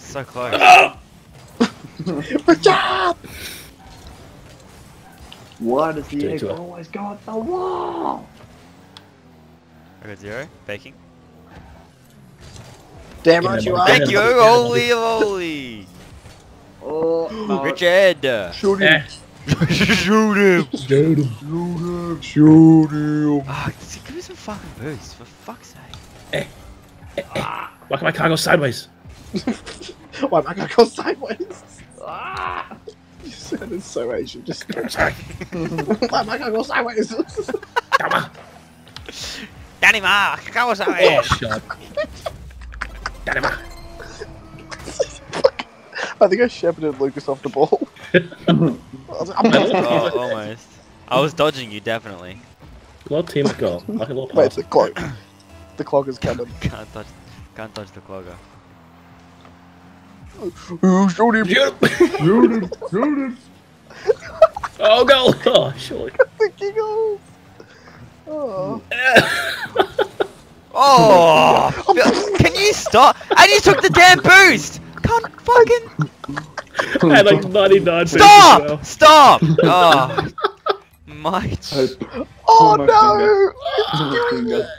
So close. Richard! Why does the Do it egg to her. always go at the wall? I got 0. Baking. Damn In right the you mouth. are. Thank you. Yeah. Holy moly. Oh, Richard. Shoot Eh. him. Shoot him. Shoot him. Shoot him. Ah, give me some fucking boost, for fuck's sake. Why can my car go sideways? Why am I gonna go sideways? Ah! You sounded so Asian. Just Sorry. why am I gonna go sideways? Come on. Danny Ma, go us Oh, away. shot. Daddy ma. I think I shepherded Lucas off the ball. I was like, Oh, almost. I was dodging you, definitely. Little team of goal. Like a little Wait, pass. the clock. The clock is coming. Can't dodge the clogger. Ooh, shoot him. Shoot him. shoot him! Oh, goal. Oh, surely. The giggles. Oh. Oh! Phil, can you stop? And you took the damn boost! Can't fucking... I had like 99 Stop! Well. Stop! Oh. Mate. Oh my no! finger.